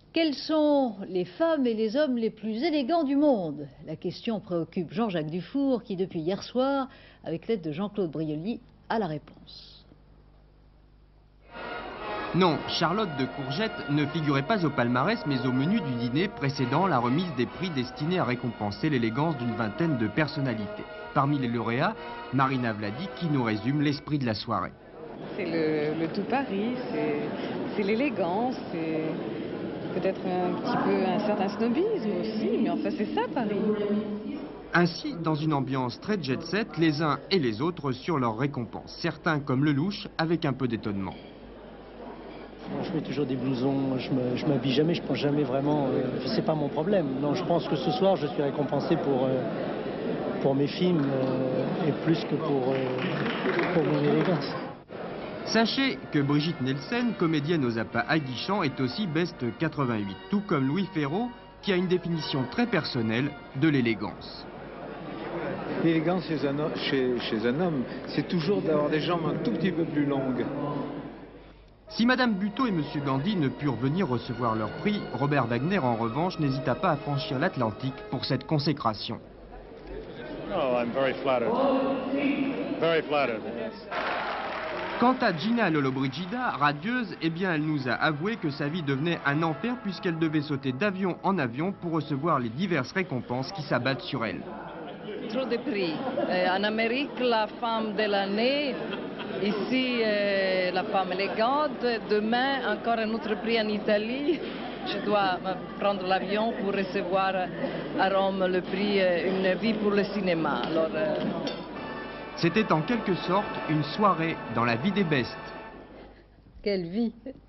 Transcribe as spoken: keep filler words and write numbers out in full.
Quels sont les femmes et les hommes les plus élégants du monde? La question préoccupe Jean-Jacques Dufour qui, depuis hier soir, avec l'aide de Jean-Claude Brioli, a la réponse. Non, Charlotte de Courgette ne figurait pas au palmarès, mais au menu du dîner précédant la remise des prix destinés à récompenser l'élégance d'une vingtaine de personnalités. Parmi les lauréats, Marina Vladi qui nous résume l'esprit de la soirée. C'est le, le tout Paris, c'est l'élégance, c'est peut-être un petit peu un certain snobisme aussi, mais enfin c'est ça Paris. Ainsi, dans une ambiance très jet-set, les uns et les autres sur leurs récompenses. Certains comme Lelouch, avec un peu d'étonnement. Je mets toujours des blousons, je m'habille jamais, je pense jamais vraiment, euh, c'est pas mon problème. Non, je pense que ce soir je suis récompensé pour, euh, pour mes films euh, et plus que pour, euh, pour mon élégance. Sachez que Brigitte Nielsen, comédienne aux appâts aguichants, est aussi best quatre-vingt-huit, tout comme Louis Ferraud, qui a une définition très personnelle de l'élégance. L'élégance chez, chez, chez un homme, c'est toujours d'avoir des jambes un tout petit peu plus longues. Si Madame Buteau et Monsieur Gandhi ne purent venir recevoir leur prix, Robert Wagner, en revanche, n'hésita pas à franchir l'Atlantique pour cette consécration. Oh, I'm very flattered. Very flattered. Quant à Gina Lollobrigida, radieuse, eh bien elle nous a avoué que sa vie devenait un enfer puisqu'elle devait sauter d'avion en avion pour recevoir les diverses récompenses qui s'abattent sur elle. Trop de prix. Euh, en Amérique, la femme de l'année. Ici, euh, la femme élégante. Demain, encore un autre prix en Italie. Je dois prendre l'avion pour recevoir à Rome le prix euh, Une vie pour le cinéma. Alors, euh... C'était en quelque sorte une soirée dans la vie des bestes. Quelle vie!